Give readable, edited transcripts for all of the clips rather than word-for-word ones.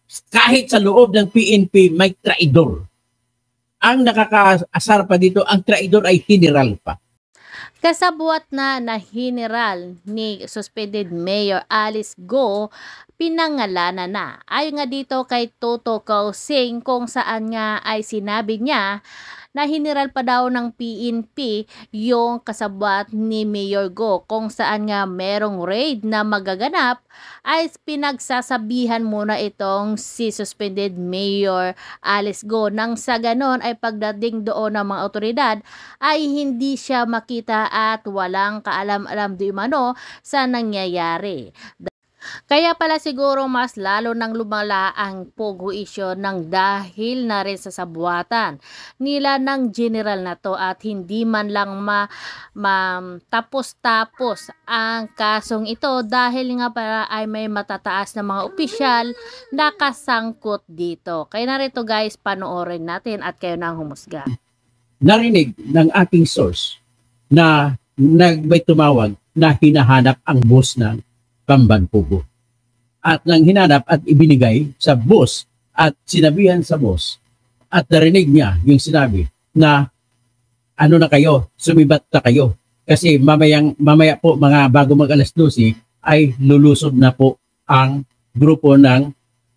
kahit sa loob ng PNP may traidor. Ang nakakaasar pa dito, ang traidor ay general pa. Kasabwat na general ni suspended Mayor Alice Go, pinangalanan na. Ayon nga dito kay Toto Kausing kung saan nga ay sinabi niya na general pa daw ng PNP yung kasabwat ni Mayor Go, kung saan nga merong raid na magaganap ay pinagsasabihan muna itong si suspended Mayor Alice Go, nang sa ganon ay pagdating doon ng mga otoridad ay hindi siya makita at walang kaalam-alam di umano sa nangyayari. Kaya pala siguro mas lalo nang lumala ang Pogo issue ng dahil na rin sa sabwatan nila ng general na to at hindi man lang tapos-tapos ang kasong ito dahil nga para ay may matataas na mga opisyal na kasangkot dito. Kaya narito guys, panoorin natin at kayo na ang humusga. Narinig ng aking source na may tumawag na hinahanap ang boss ng Bamban Pogo. At nang hinanap at ibinigay sa boss at sinabihan sa boss at narinig niya yung sinabi na ano na kayo, sumibat na kayo. Kasi mamaya po mga bago mag alas 12 ay lulusob na po ang grupo ng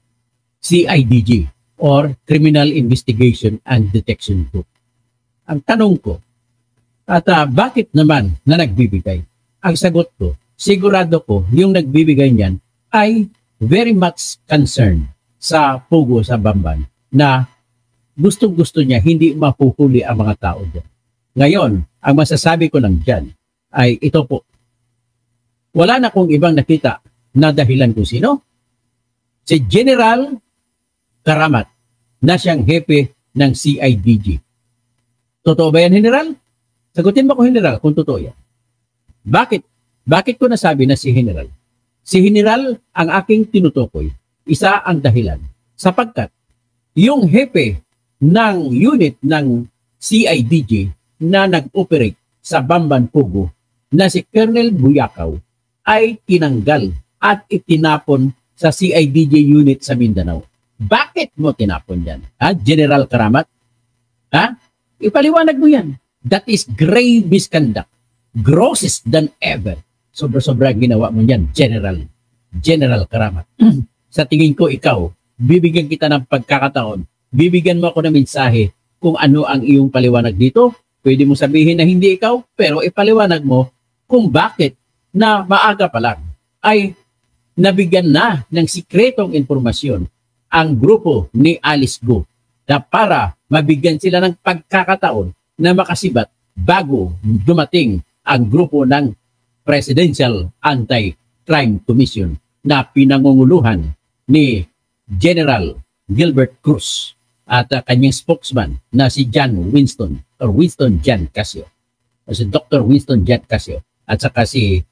CIDG or Criminal Investigation and Detection Group. Ang tanong ko, at bakit naman na nagbibigay? Ang sagot ko, sigurado ko yung nagbibigay niyan ay very much concerned sa Pogo sa Bamban na gustong-gusto niya hindi mapuhuli ang mga tao dyan. Ngayon, ang masasabi ko lang dyan ay ito po. Wala na kong ibang nakita na dahilan kung sino. Si General Karamat na siyang hepe ng CIDG. Totoo ba yan, General? Sagutin mo ko, General, kung totoo yan. Bakit? Bakit ko nasabi na si General? Si General ang aking tinutukoy. Isa ang dahilan. Sapagkat yung hepe ng unit ng CIDG na nag-operate sa Bamban Pogo na si Colonel Buyakaw ay tinanggal at itinapon sa CIDG unit sa Mindanao. Bakit mo tinapon yan? Ha? General Karamat? Ha? Ipaliwanag mo yan. That is grave misconduct. Grossest than ever. Sobra-sobra ginawa mo yan, General Karamat. Sa tingin ko ikaw, bibigyan kita ng pagkakataon, bibigyan mo ako ng mensahe kung ano ang iyong paliwanag dito. Pwede mo sabihin na hindi ikaw, pero ipaliwanag mo kung bakit na maaga pa lang ay nabigyan na ng sikretong impormasyon ang grupo ni Alice Go na para mabigyan sila ng pagkakataon na makasibat bago dumating ang grupo ng Presidential Anti-Crime Commission na pinangunguluhan ni General Gilbert Cruz at kanyang spokesman na si Winston John Casio. Si Dr. Winston John Casio at saka si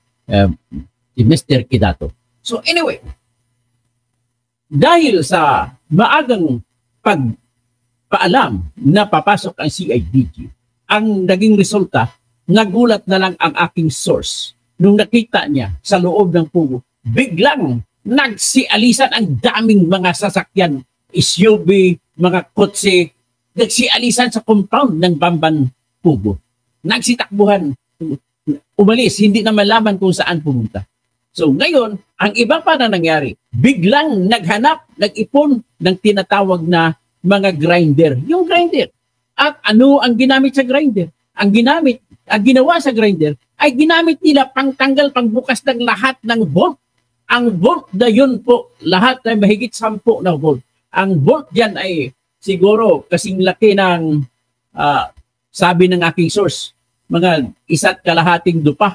Mr. Kidato. So anyway, dahil sa maagang pagpaalam na papasok ang CIDG, ang naging resulta, nagulat na lang ang aking source nung nakita niya sa loob ng Pogo, biglang nagsialisan ang daming mga sasakyan, SUV, mga kotse, nagsialisan sa compound ng Bamban Pogo. Nagsitakbuhan, umalis, hindi na malaman kung saan pumunta. So ngayon, ang iba pa na nangyari, biglang naghanap, nag-ipon ng tinatawag na mga grinder. Yung grinder. At ano ang ginamit sa grinder? Ang ginawa sa grinder ay ginamit nila pangtanggal, pangbukas ng lahat ng bolt. Ang bolt na yun po, lahat ay mahigit 10 na bolt. Ang bolt dyan ay siguro kasing laki ng, sabi ng aking source, mga 1.5 dupa.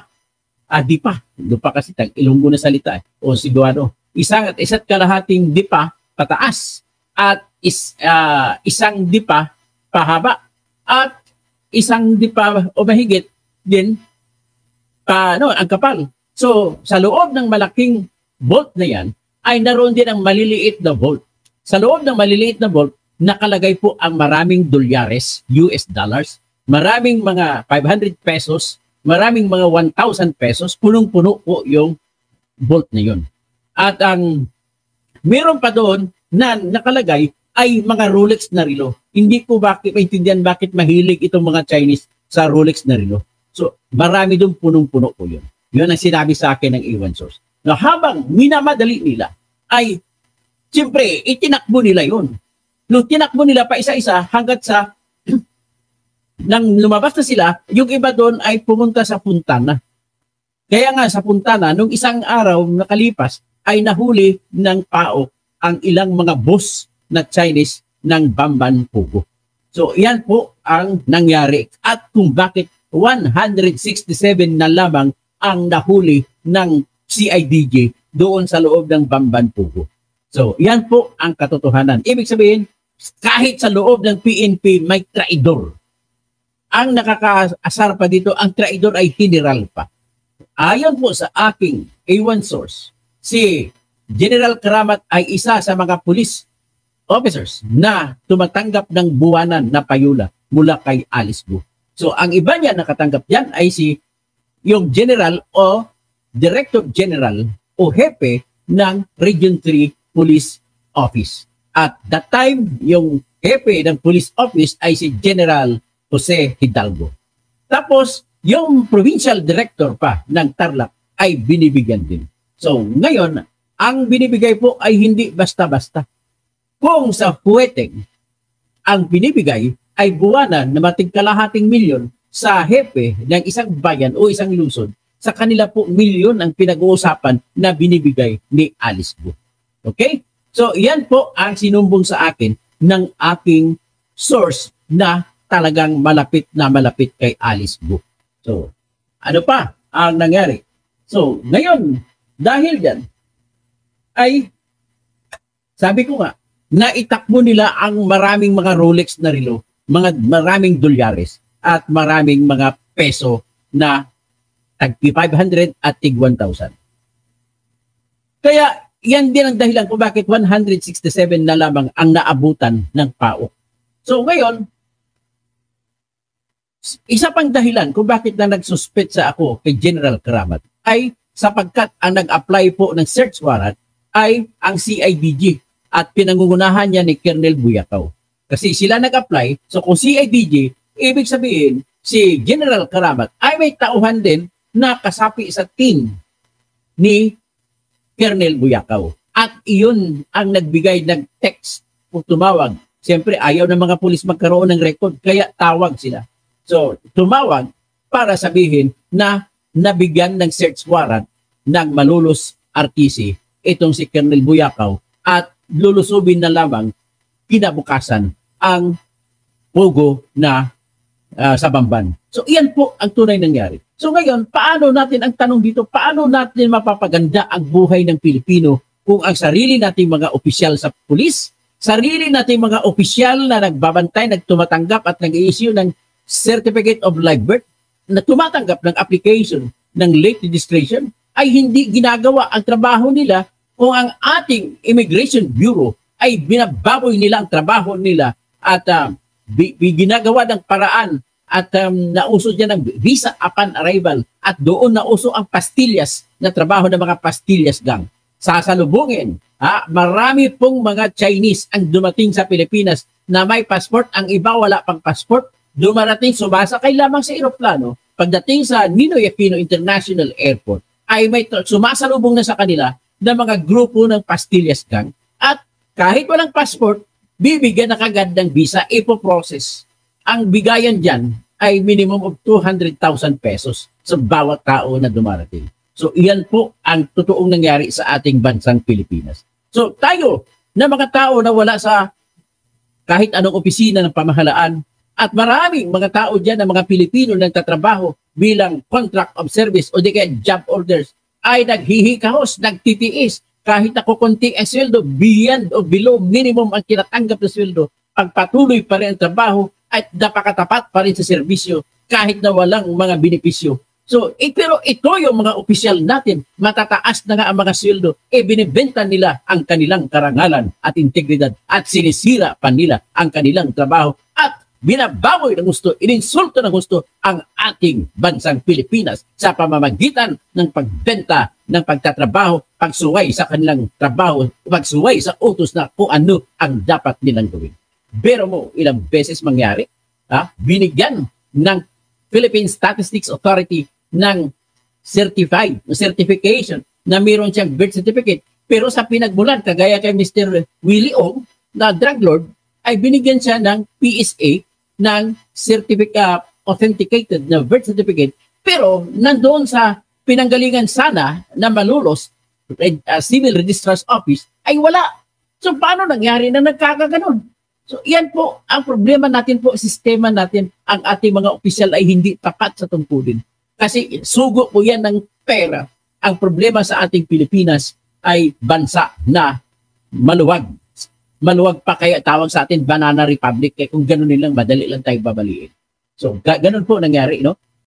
Dupa kasi tag Ilonggo na salita o sigurado. 1.5 dipa pataas at isang dipa pahaba at isang dipa o mahigit din ang kapal. So sa loob ng malaking bolt na yan ay naroon din ang maliliit na bolt. Sa loob ng maliliit na bolt nakalagay po ang maraming dolyares, US dollars, maraming mga 500 pesos, maraming mga 1,000 pesos, punong-puno po yung bolt na yun. At ang meron pa doon na nakalagay ay mga Rolex na relo. Hindi ko maintindihan bakit mahilig itong mga Chinese sa Rolex na relo. So, marami doon punong-puno po yun. Yun ang sinabi sa akin ng A1 source. Na habang minamadali nila, ay, siyempre, itinakbo nila yun. Nung tinakbo nila pa isa-isa hanggat sa nang lumabas na sila, yung iba doon ay pumunta sa Puntana. Kaya nga sa Puntana, nung isang araw nakalipas, ay nahuli ng PAOK ang ilang mga boss na Chinese ng Bamban Pugo. So, yan po ang nangyari. At kung bakit 167 na lamang ang nahuli ng CIDJ doon sa loob ng Bamban Pugo. So, yan po ang katotohanan. Ibig sabihin, kahit sa loob ng PNP may traidor. Ang nakakaasar pa dito, ang traidor ay general pa. Ayon po sa aking A1 source, si General Karamat ay isa sa mga police officers na tumatanggap ng buwanan na payula mula kay Alice Go. So ang iba niya nakatanggap diyan ay yung general o director general o hepe ng Region 3 Police Office. At that time, yung hepe ng police office ay si General Jose Hidalgo. Tapos, yung provincial director pa ng Tarlac ay binibigyan din. So, ngayon, ang binibigay po ay hindi basta-basta. Kung sa Huweteng, ang binibigay ay buwanan na matigkalahating milyon sa hepe ng isang bayan o isang lungsod, sa kanila po milyon ang pinag-uusapan na binibigay ni Alice Go. Okay? So, yan po ang sinumbong sa akin ng aking source na talagang malapit na malapit kay Alice Go. So, ano pa ang nangyari? So, ngayon, dahil yan, ay, sabi ko nga, naitakbo nila ang maraming mga Rolex na relo, maraming dolyares, at maraming mga peso na tag 500 at tig 1,000. Kaya, yan din ang dahilan kung bakit 167 na lamang ang naabutan ng PAOK. So, ngayon, isa pang dahilan kung bakit na nagsuspect sa ako kay General Karamat ay sapagkat ang nag-apply po ng search warrant ay ang CIDG at pinangungunahan niya ni Colonel Buyakaw. Kasi sila nag-apply, so kung CIDG, ibig sabihin si General Karamat ay may tauhan din na kasapi sa team ni Colonel Buyakaw. At iyon ang nagbigay ng text o tumawag. Siyempre ayaw ng mga pulis magkaroon ng record kaya tawag sila. So, tumawag para sabihin na nabigyan ng search warrant ng Malolos RTC itong si Colonel Buyakaw at lulusubin na lamang kinabukasan ang Pugo na sa Bamban. So, iyan po ang tunay nangyari. So, ngayon, paano natin, ang tanong dito, paano natin mapapaganda ang buhay ng Pilipino kung ang sarili nating mga opisyal sa pulis, sarili nating mga opisyal na nagbabantay, nagtumatanggap at nag-i-issue ng Certificate of Live Birth na tumatanggap ng application ng late registration ay hindi ginagawa ang trabaho nila kung ang ating Immigration Bureau ay binababoy nila ang trabaho nila at ginagawa ng paraan at nauso dyan ng visa upon arrival at doon nauso ang pastillas na trabaho ng mga pastillas gang. Sasalubungin, marami pong mga Chinese ang dumating sa Pilipinas na may passport, ang iba wala pang passport. Dumarating, sumasakay lamang sa eroplano. Pagdating sa Ninoy Aquino International Airport, ay may sumasalubong na sa kanila ng mga grupo ng pastillas gang. At kahit walang passport, bibigyan na kagad ng visa, ipoprocess. Ang bigayan dyan ay minimum of 200,000 pesos sa bawat tao na dumarating. So, iyan po ang totoong nangyari sa ating bansang Pilipinas. So, tayo na mga tao na wala sa kahit anong opisina ng pamahalaan, at maraming mga tao dyan na mga Pilipino nagtatrabaho bilang contract of service o di kaya job orders ay naghihikahos, nagtitiis kahit ako konti ang sweldo, beyond o below minimum ang kinatanggap na sweldo, pagpatuloy pa rin ang trabaho at napakatapat pa rin sa serbisyo kahit na walang mga benepisyo. So, pero ito yung mga opisyal natin, matataas na nga ang mga sweldo, binibenta nila ang kanilang karangalan at integridad at sinisira pa nila ang kanilang trabaho at binababoy ng gusto, ininsulto ng gusto ang ating bansang Pilipinas sa pamamagitan ng pagbenta, ng pagtatrabaho, pagsuway sa kanilang trabaho, pagsuway sa utos na kung ano ang dapat nilang gawin. Pero mo, ilang beses mangyari, binigyan ng Philippine Statistics Authority ng certification na mayroon siyang birth certificate. Pero sa pinagmulan, kagaya kay Mr. Willie Ong, na drug lord, ay binigyan siya ng PSA ng authenticated na birth certificate. Pero nandoon sa pinanggalingan sana na malulos, Civil Registrar's Office, ay wala. So paano nangyari na nagkakaganon? So yan po, ang problema natin po, sistema natin, ang ating mga opisyal ay hindi tapat sa tungkulin. Kasi sugo po yan ng pera. Ang problema sa ating Pilipinas ay bansa na maluwag. Maluwag pa kaya tawag sa atin Banana Republic. Kaya kung gano'n nilang madali lang tayo babaliin. So ganun po nangyari, no?